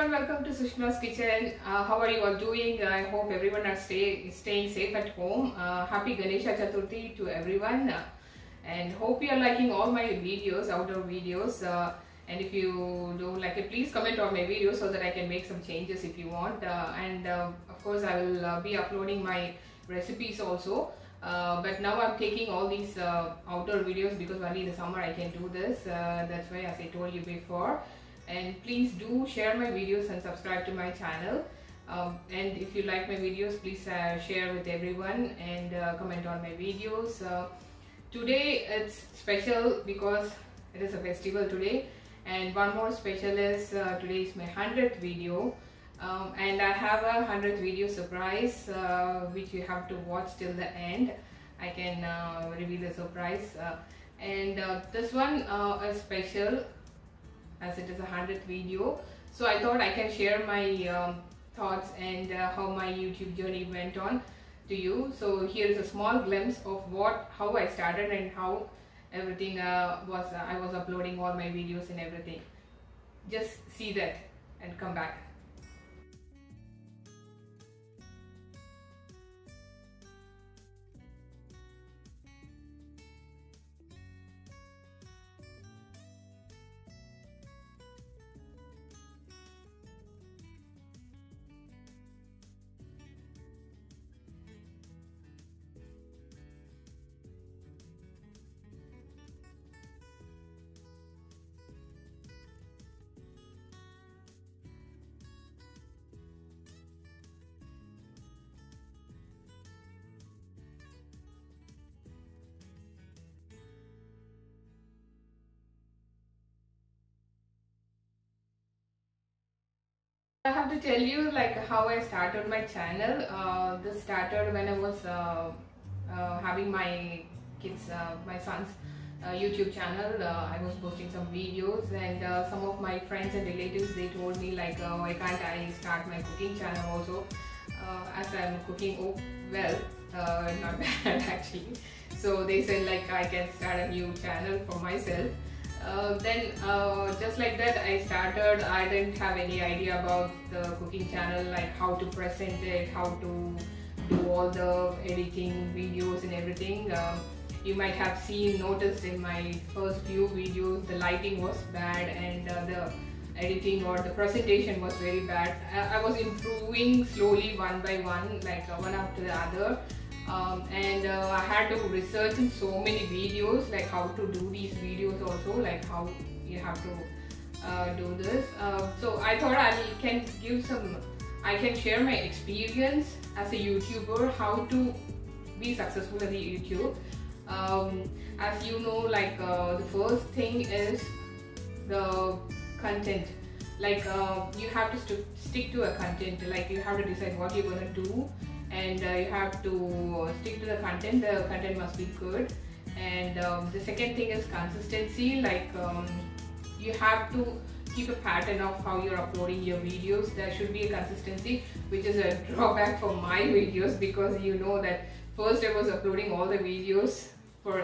everyone, welcome to Sushma's Kitchen. How are you all doing? I hope everyone are staying safe at home. Happy Ganesha Chaturthi to everyone, and hope you are liking all my videos, outdoor videos. And if you don't like it, please comment on my videos so that I can make some changes if you want. Of course, I will be uploading my recipes also. But now I'm taking all these outdoor videos because only in the summer I can do this. That's why, as I told you before. And please do share my videos and subscribe to my channel. And if you like my videos, please share with everyone and comment on my videos. Today it's special because it is a festival today. And one more special is today is my 100th video. And I have a 100th video surprise which you have to watch till the end. I can reveal the surprise. This one is special as it is a 100th video. So I thought I can share my thoughts and how my YouTube journey went on to you. So here is a small glimpse of how I started and how everything I was uploading all my videos and everything. Just see that and come back. I have to tell you how I started my channel. This started when I was having my kids, my son's YouTube channel. I was posting some videos, and some of my friends and relatives, they told me why can't I start my cooking channel also, as I'm cooking well, not bad actually. So they said I can start a new channel for myself. Then just like that I started. I didn't have any idea about the cooking channel, like how to present it, how to do all the editing videos and everything. You might have noticed in my first few videos the lighting was bad and the editing or the presentation was very bad. I was improving slowly one by one, one after the other. I had to research in so many videos, how to do these videos also, how you have to do this. So I thought I can share my experience as a YouTuber, how to be successful in the YouTube. As you know, the first thing is the content. You have to stick to a content. You have to decide what you're gonna do, and you have to stick to the content. The content must be good. And the second thing is consistency. You have to keep a pattern of how you're uploading your videos. There should be a consistency, which is a drawback for my videos, because you know that first I was uploading all the videos for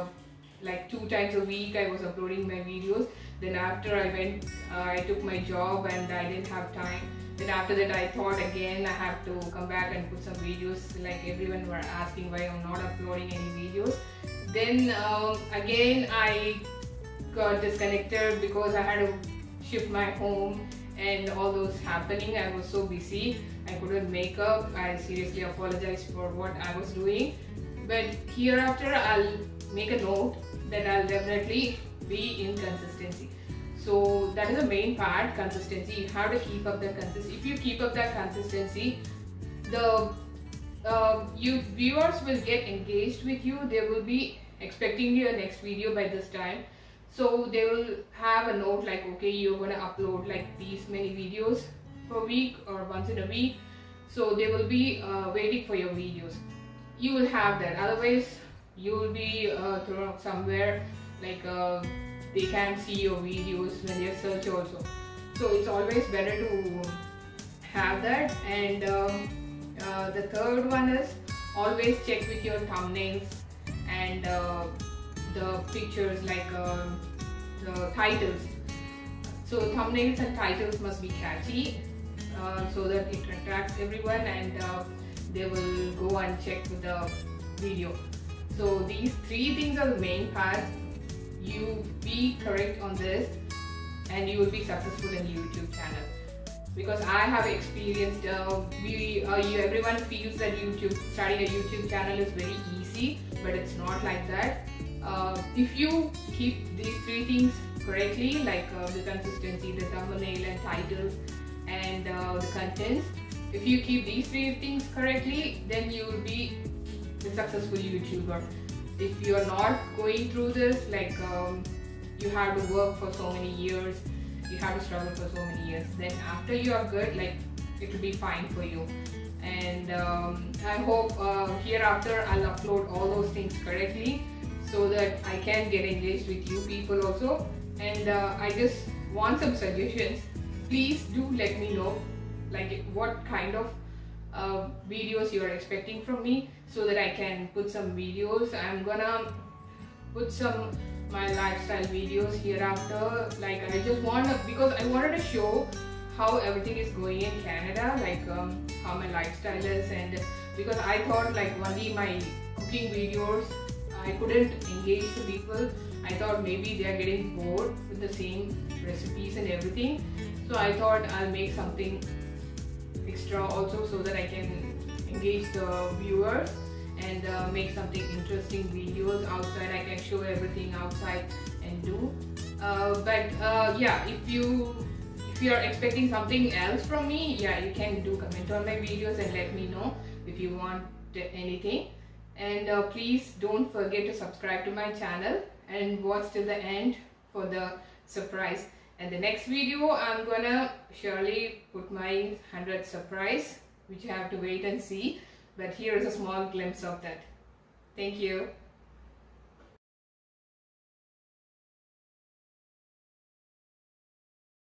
2 times a week. I was uploading my videos. Then after I took my job and I didn't have time. Then after that I thought again I have to come back and put some videos, everyone were asking why I'm not uploading any videos. Then again I got disconnected because I had to shift my home and all those happening. I was so busy, I couldn't make up. I seriously apologize for what I was doing. But hereafter I'll make a note that I'll definitely be in consistency. So that is the main part, consistency. You have to keep up that consistency. If you keep up that consistency, the viewers will get engaged with you. They will be expecting your next video by this time. So they will have a note okay, you're gonna upload these many videos per week or once in a week. So they will be waiting for your videos. You will have that. Otherwise, you will be thrown up somewhere. They can't see your videos when they search also. So it's always better to have that. And the third one is always check with your thumbnails and the pictures, the titles. So thumbnails and titles must be catchy, so that it attracts everyone, and they will go and check with the video. So these three things are the main part. You be correct on this and you will be successful in YouTube channel. Because I have experienced, everyone feels that starting a YouTube channel is very easy, but it's not like that. If you keep these three things correctly, like the consistency, the thumbnail and titles, and the contents, if you keep these three things correctly, then you will be a successful YouTuber. If you are not going through this, like you have to work for so many years, you have to struggle for so many years, then after you are good, like it will be fine for you. And I hope hereafter I'll upload all those things correctly, so that I can get engaged with you people also. And I just want some suggestions. Please do let me know, like what kind of videos you are expecting from me, so that I can put some videos. I'm gonna put some my lifestyle videos hereafter. Like I just because I wanted to show how everything is going in Canada, like how my lifestyle is. And because I thought like only my cooking videos, I couldn't engage the people. I thought maybe they are getting bored with the same recipes and everything. So I thought I'll make something extra also, so that I can engage the viewers and make something interesting videos outside. I can show everything outside and do. Yeah, if you are expecting something else from me, yeah, you can do comment on my videos and let me know if you want anything. And please don't forget to subscribe to my channel and watch till the end for the surprise. And the next video, I'm gonna surely put my 100th surprise, which you have to wait and see. But here is a small glimpse of that. Thank you.